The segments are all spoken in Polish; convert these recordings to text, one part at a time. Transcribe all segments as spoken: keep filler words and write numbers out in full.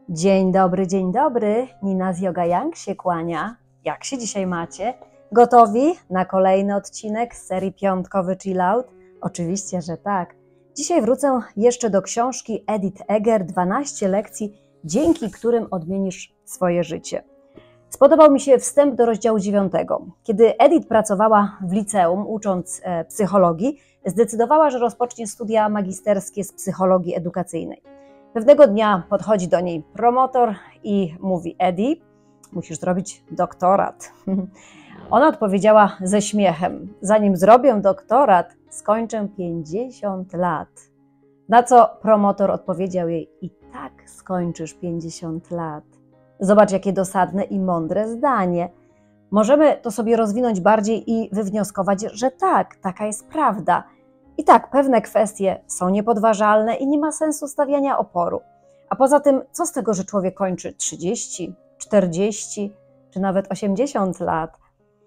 Dzień dobry, dzień dobry. Nina z Yoga Yang się kłania. Jak się dzisiaj macie? Gotowi na kolejny odcinek z serii Piątkowy Chill Out? Oczywiście, że tak. Dzisiaj wrócę jeszcze do książki Edith Eger dwanaście lekcji, dzięki którym odmienisz swoje życie. Spodobał mi się wstęp do rozdziału dziewiątego. Kiedy Edith pracowała w liceum, ucząc e, psychologii, zdecydowała, że rozpocznie studia magisterskie z psychologii edukacyjnej. Pewnego dnia podchodzi do niej promotor i mówi: Edi, musisz zrobić doktorat. Ona odpowiedziała ze śmiechem: zanim zrobię doktorat, skończę pięćdziesiąt lat. Na co promotor odpowiedział jej: i tak skończysz pięćdziesiąt lat. Zobacz, jakie dosadne i mądre zdanie. Możemy to sobie rozwinąć bardziej i wywnioskować, że tak, taka jest prawda. I tak, pewne kwestie są niepodważalne i nie ma sensu stawiania oporu. A poza tym, co z tego, że człowiek kończy trzydzieści, czterdzieści czy nawet osiemdziesiąt lat?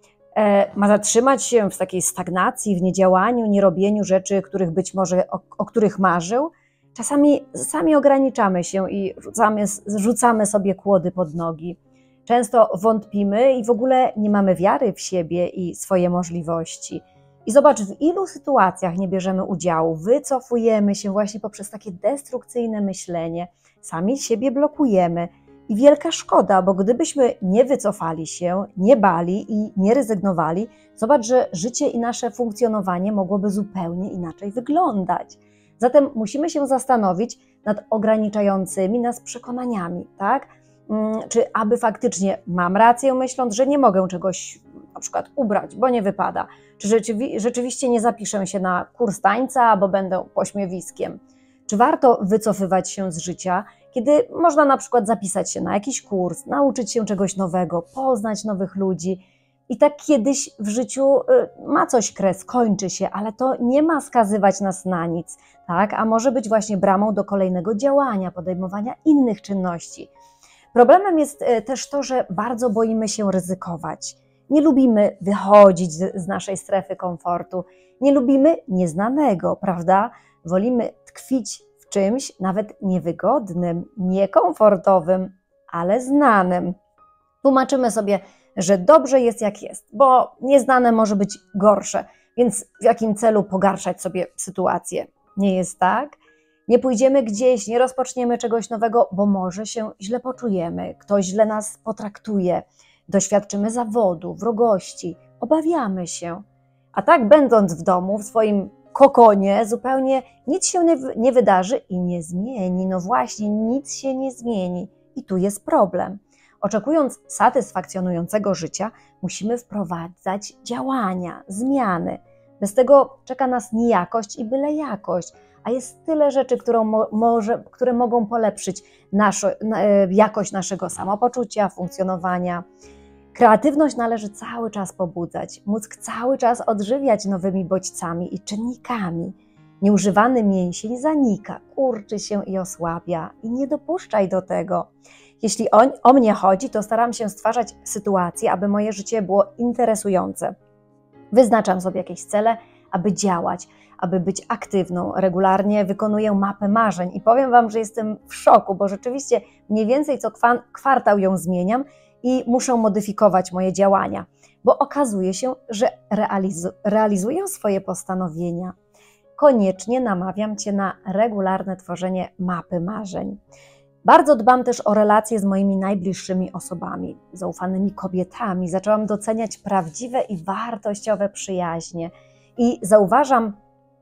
E, ma zatrzymać się w takiej stagnacji, w niedziałaniu, nierobieniu rzeczy, których być może, o, o których marzył? Czasami sami ograniczamy się i rzucamy, rzucamy sobie kłody pod nogi. Często wątpimy i w ogóle nie mamy wiary w siebie i swoje możliwości. I zobacz, w ilu sytuacjach nie bierzemy udziału, wycofujemy się właśnie poprzez takie destrukcyjne myślenie, sami siebie blokujemy. I wielka szkoda, bo gdybyśmy nie wycofali się, nie bali i nie rezygnowali, zobacz, że życie i nasze funkcjonowanie mogłoby zupełnie inaczej wyglądać. Zatem musimy się zastanowić nad ograniczającymi nas przekonaniami, tak? Czy aby faktycznie mam rację, myśląc, że nie mogę czegoś na przykład ubrać, bo nie wypada. Czy rzeczywi rzeczywiście nie zapiszę się na kurs tańca, bo będę pośmiewiskiem. Czy warto wycofywać się z życia, kiedy można na przykład zapisać się na jakiś kurs, nauczyć się czegoś nowego, poznać nowych ludzi. I tak kiedyś w życiu ma coś kres, kończy się, ale to nie ma skazywać nas na nic, tak? A może być właśnie bramą do kolejnego działania, podejmowania innych czynności. Problemem jest też to, że bardzo boimy się ryzykować. Nie lubimy wychodzić z naszej strefy komfortu, nie lubimy nieznanego, prawda? Wolimy tkwić w czymś nawet niewygodnym, niekomfortowym, ale znanym. Tłumaczymy sobie, że dobrze jest jak jest, bo nieznane może być gorsze, więc w jakim celu pogarszać sobie sytuację? Nie jest tak? Nie pójdziemy gdzieś, nie rozpoczniemy czegoś nowego, bo może się źle poczujemy, ktoś źle nas potraktuje, doświadczymy zawodu, wrogości, obawiamy się. A tak będąc w domu, w swoim kokonie, zupełnie nic się nie, nie wydarzy i nie zmieni. No właśnie, nic się nie zmieni. I tu jest problem. Oczekując satysfakcjonującego życia, musimy wprowadzać działania, zmiany. Bez tego czeka nas niejakość i byle jakość. A jest tyle rzeczy, którą mo może, które mogą polepszyć naszą, jakość naszego samopoczucia, funkcjonowania. Kreatywność należy cały czas pobudzać, mózg cały czas odżywiać nowymi bodźcami i czynnikami. Nieużywany mięsień zanika, kurczy się i osłabia i nie dopuszczaj do tego. Jeśli o, o mnie chodzi, to staram się stwarzać sytuacje, aby moje życie było interesujące. Wyznaczam sobie jakieś cele, aby działać, aby być aktywną. Regularnie wykonuję mapę marzeń i powiem Wam, że jestem w szoku, bo rzeczywiście mniej więcej co kwartał ją zmieniam i muszę modyfikować moje działania, bo okazuje się, że realizu realizuję swoje postanowienia. Koniecznie namawiam Cię na regularne tworzenie mapy marzeń. Bardzo dbam też o relacje z moimi najbliższymi osobami, zaufanymi kobietami. Zaczęłam doceniać prawdziwe i wartościowe przyjaźnie i zauważam,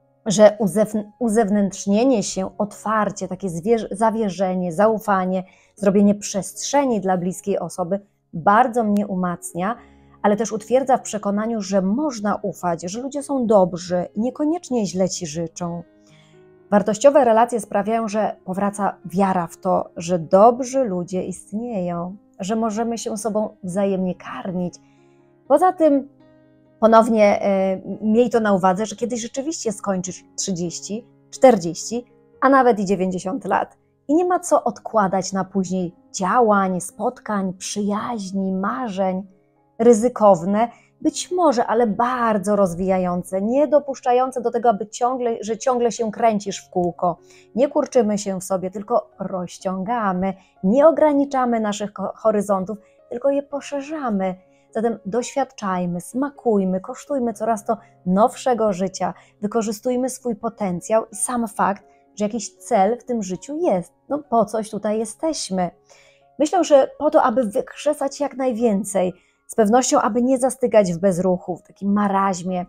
że uzewnętrznienie się, otwarcie, takie zawierzenie, zaufanie, zrobienie przestrzeni dla bliskiej osoby bardzo mnie umacnia, ale też utwierdza w przekonaniu, że można ufać, że ludzie są dobrzy i niekoniecznie źle Ci życzą. Wartościowe relacje sprawiają, że powraca wiara w to, że dobrzy ludzie istnieją, że możemy się sobą wzajemnie karmić. Poza tym ponownie e, miej to na uwadze, że kiedyś rzeczywiście skończysz trzydzieści, czterdzieści, a nawet i dziewięćdziesiąt lat. I nie ma co odkładać na później działań, spotkań, przyjaźni, marzeń. Ryzykowne być może, ale bardzo rozwijające, nie dopuszczające do tego, aby ciągle, że ciągle się kręcisz w kółko. Nie kurczymy się w sobie, tylko rozciągamy, nie ograniczamy naszych horyzontów, tylko je poszerzamy. Zatem doświadczajmy, smakujmy, kosztujmy coraz to nowszego życia, wykorzystujmy swój potencjał i sam fakt, że jakiś cel w tym życiu jest. No po coś tutaj jesteśmy. Myślę, że po to, aby wykrzesać jak najwięcej, z pewnością, aby nie zastygać w bezruchu, w takim maraźmie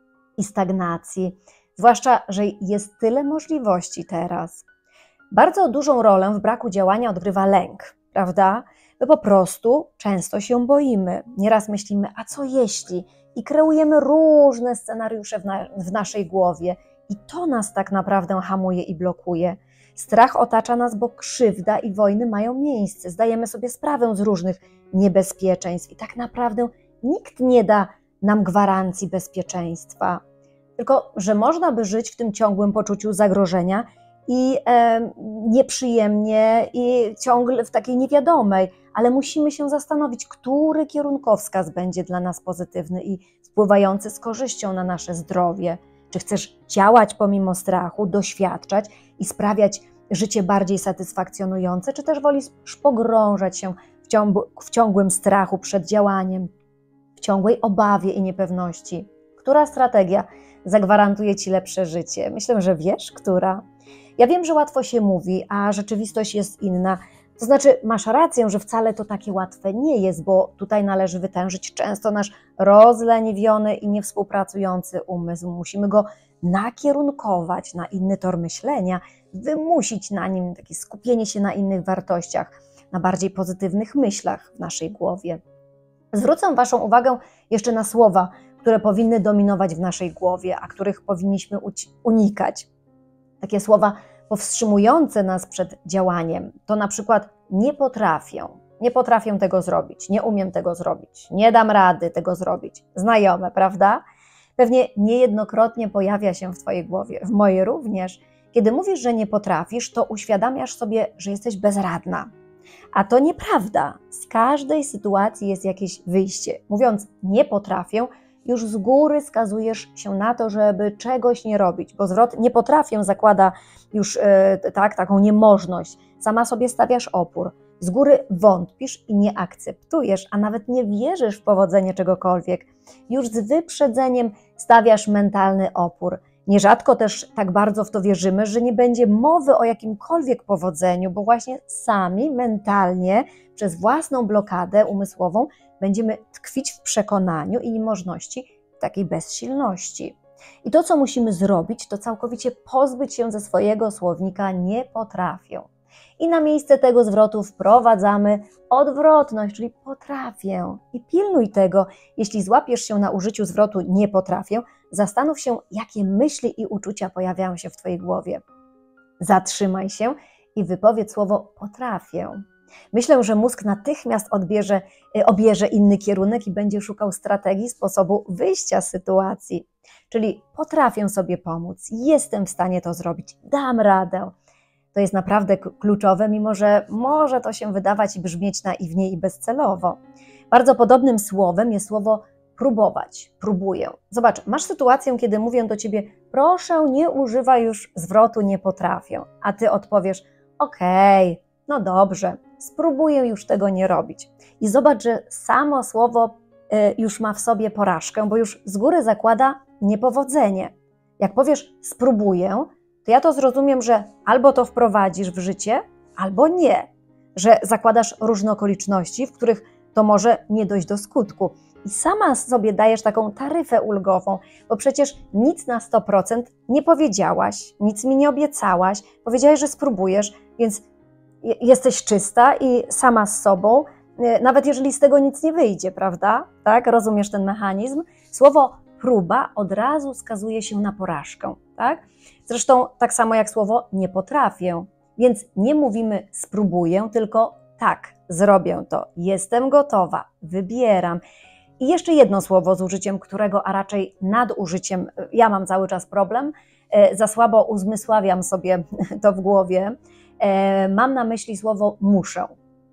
i stagnacji, zwłaszcza, że jest tyle możliwości teraz. Bardzo dużą rolę w braku działania odgrywa lęk, prawda? My po prostu często się boimy. Nieraz myślimy, a co jeśli? I kreujemy różne scenariusze w, na, w naszej głowie i to nas tak naprawdę hamuje i blokuje. Strach otacza nas, bo krzywda i wojny mają miejsce. Zdajemy sobie sprawę z różnych niebezpieczeństw i tak naprawdę nikt nie da nam gwarancji bezpieczeństwa. Tylko, że można by żyć w tym ciągłym poczuciu zagrożenia i e, nieprzyjemnie i ciągle w takiej niewiadomej, ale musimy się zastanowić, który kierunkowskaz będzie dla nas pozytywny i wpływający z korzyścią na nasze zdrowie. Czy chcesz działać pomimo strachu, doświadczać i sprawiać życie bardziej satysfakcjonujące, czy też wolisz pogrążać się w, ciągu, w ciągłym strachu przed działaniem, w ciągłej obawie i niepewności? Która strategia zagwarantuje Ci lepsze życie? Myślę, że wiesz, która. Ja wiem, że łatwo się mówi, a rzeczywistość jest inna. To znaczy, masz rację, że wcale to takie łatwe nie jest, bo tutaj należy wytężyć często nasz rozleniwiony i niewspółpracujący umysł. Musimy go nakierunkować na inny tor myślenia, wymusić na nim takie skupienie się na innych wartościach, na bardziej pozytywnych myślach w naszej głowie. Zwrócę Waszą uwagę jeszcze na słowa, które powinny dominować w naszej głowie, a których powinniśmy unikać. Takie słowa powstrzymujące nas przed działaniem, to na przykład nie potrafię, nie potrafię tego zrobić, nie umiem tego zrobić, nie dam rady tego zrobić. Znajome, prawda? Pewnie niejednokrotnie pojawia się w Twojej głowie, w mojej również. Kiedy mówisz, że nie potrafisz, to uświadamiasz sobie, że jesteś bezradna. A to nieprawda. Z każdej sytuacji jest jakieś wyjście. Mówiąc nie potrafię, już z góry skazujesz się na to, żeby czegoś nie robić, bo zwrot nie potrafię zakłada już yy, tak, taką niemożność. Sama sobie stawiasz opór. Z góry wątpisz i nie akceptujesz, a nawet nie wierzysz w powodzenie czegokolwiek. Już z wyprzedzeniem stawiasz mentalny opór. Nierzadko też tak bardzo w to wierzymy, że nie będzie mowy o jakimkolwiek powodzeniu, bo właśnie sami mentalnie przez własną blokadę umysłową będziemy tkwić w przekonaniu i niemożności takiej bezsilności. I to, co musimy zrobić, to całkowicie pozbyć się ze swojego słownika nie potrafię. I na miejsce tego zwrotu wprowadzamy odwrotność, czyli potrafię. I pilnuj tego, jeśli złapiesz się na użyciu zwrotu nie potrafię, zastanów się, jakie myśli i uczucia pojawiają się w Twojej głowie. Zatrzymaj się i wypowiedz słowo potrafię. Myślę, że mózg natychmiast odbierze, obierze inny kierunek i będzie szukał strategii, sposobu wyjścia z sytuacji. Czyli potrafię sobie pomóc, jestem w stanie to zrobić, dam radę. To jest naprawdę kluczowe, mimo że może to się wydawać i brzmieć naiwnie i bezcelowo. Bardzo podobnym słowem jest słowo próbować, próbuję. Zobacz, masz sytuację, kiedy mówię do Ciebie, proszę nie używaj już zwrotu nie potrafię, a Ty odpowiesz, okej, okay, no dobrze, spróbuję już tego nie robić. I zobacz, że samo słowo już ma w sobie porażkę, bo już z góry zakłada niepowodzenie. Jak powiesz spróbuję, to ja to zrozumiem, że albo to wprowadzisz w życie, albo nie. Że zakładasz różne okoliczności, w których to może nie dojść do skutku. I sama sobie dajesz taką taryfę ulgową, bo przecież nic na sto procent nie powiedziałaś, nic mi nie obiecałaś, powiedziałaś, że spróbujesz, więc jesteś czysta i sama z sobą, nawet jeżeli z tego nic nie wyjdzie, prawda? Tak? Rozumiesz ten mechanizm? Słowo próba od razu skazuje się na porażkę, tak? Zresztą tak samo jak słowo nie potrafię, więc nie mówimy spróbuję, tylko tak, zrobię to, jestem gotowa, wybieram. I jeszcze jedno słowo z użyciem którego, a raczej nadużyciem, ja mam cały czas problem, za słabo uzmysławiam sobie to w głowie, mam na myśli słowo muszę.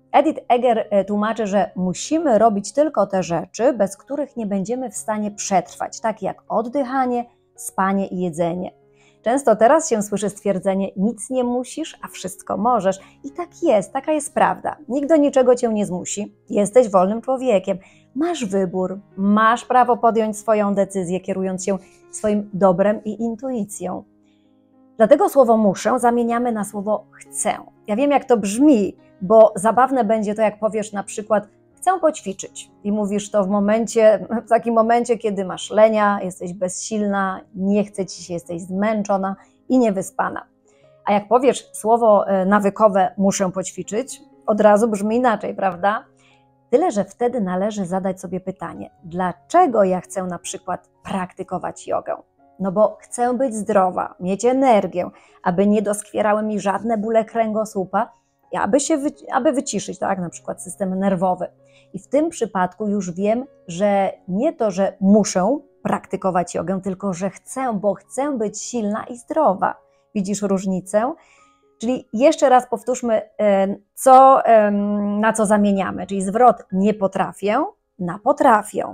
Edith Eger tłumaczy, że musimy robić tylko te rzeczy, bez których nie będziemy w stanie przetrwać, takie jak oddychanie, spanie i jedzenie. Często teraz się słyszy stwierdzenie: nic nie musisz, a wszystko możesz. I tak jest, taka jest prawda. Nikt do niczego cię nie zmusi. Jesteś wolnym człowiekiem. Masz wybór, masz prawo podjąć swoją decyzję, kierując się swoim dobrem i intuicją. Dlatego słowo muszę zamieniamy na słowo chcę. Ja wiem, jak to brzmi, bo zabawne będzie to, jak powiesz na przykład: chcę poćwiczyć. I mówisz to w momencie, w takim momencie, kiedy masz lenia, jesteś bezsilna, nie chce ci się, jesteś zmęczona i niewyspana. A jak powiesz słowo nawykowe muszę poćwiczyć, od razu brzmi inaczej, prawda? Tyle, że wtedy należy zadać sobie pytanie: dlaczego ja chcę na przykład praktykować jogę? No bo chcę być zdrowa, mieć energię, aby nie doskwierały mi żadne bóle kręgosłupa, aby się wy, aby wyciszyć, tak, na przykład system nerwowy. I w tym przypadku już wiem, że nie to, że muszę praktykować jogę, tylko że chcę, bo chcę być silna i zdrowa. Widzisz różnicę? Czyli jeszcze raz powtórzmy, co, na co zamieniamy. Czyli zwrot nie potrafię na potrafię.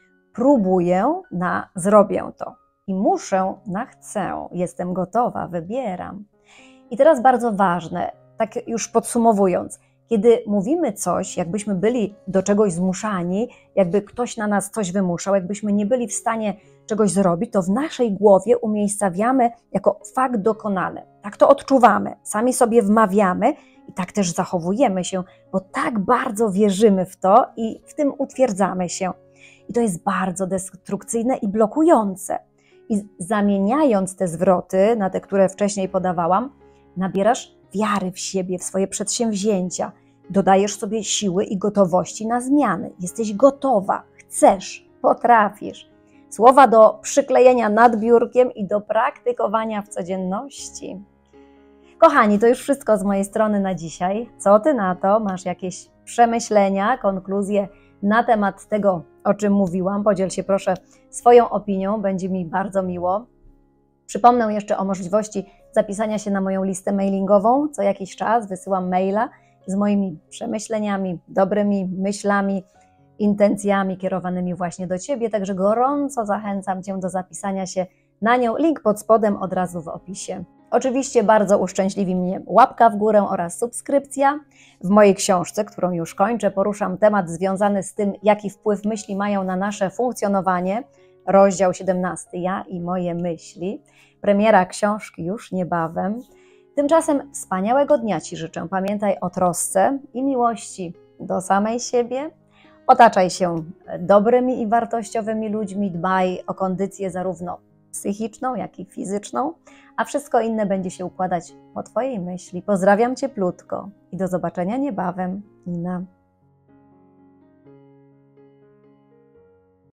Próbuję na zrobię to. I muszę na chcę. Jestem gotowa, wybieram. I teraz bardzo ważne, tak już podsumowując, kiedy mówimy coś, jakbyśmy byli do czegoś zmuszani, jakby ktoś na nas coś wymuszał, jakbyśmy nie byli w stanie czegoś zrobić, to w naszej głowie umiejscawiamy jako fakt dokonany. Tak to odczuwamy, sami sobie wmawiamy i tak też zachowujemy się, bo tak bardzo wierzymy w to i w tym utwierdzamy się. I to jest bardzo destrukcyjne i blokujące. I zamieniając te zwroty na te, które wcześniej podawałam, nabierasz wiary w siebie, w swoje przedsięwzięcia, dodajesz sobie siły i gotowości na zmiany. Jesteś gotowa, chcesz, potrafisz. Słowa do przyklejenia nad biurkiem i do praktykowania w codzienności. Kochani, to już wszystko z mojej strony na dzisiaj. Co ty na to? Masz jakieś przemyślenia, konkluzje na temat tego, o czym mówiłam? Podziel się proszę swoją opinią, będzie mi bardzo miło. Przypomnę jeszcze o możliwości zapisania się na moją listę mailingową. Co jakiś czas wysyłam maila z moimi przemyśleniami, dobrymi myślami, intencjami kierowanymi właśnie do Ciebie, także gorąco zachęcam Cię do zapisania się na nią. Link pod spodem od razu w opisie. Oczywiście bardzo uszczęśliwi mnie łapka w górę oraz subskrypcja. W mojej książce, którą już kończę, poruszam temat związany z tym, jaki wpływ myśli mają na nasze funkcjonowanie. Rozdział siedemnasty. Ja i moje myśli. Premiera książki już niebawem. Tymczasem wspaniałego dnia Ci życzę. Pamiętaj o trosce i miłości do samej siebie. Otaczaj się dobrymi i wartościowymi ludźmi. Dbaj o kondycję zarówno psychiczną, jak i fizyczną, a wszystko inne będzie się układać po Twojej myśli. Pozdrawiam cieplutko i do zobaczenia niebawem. Nina.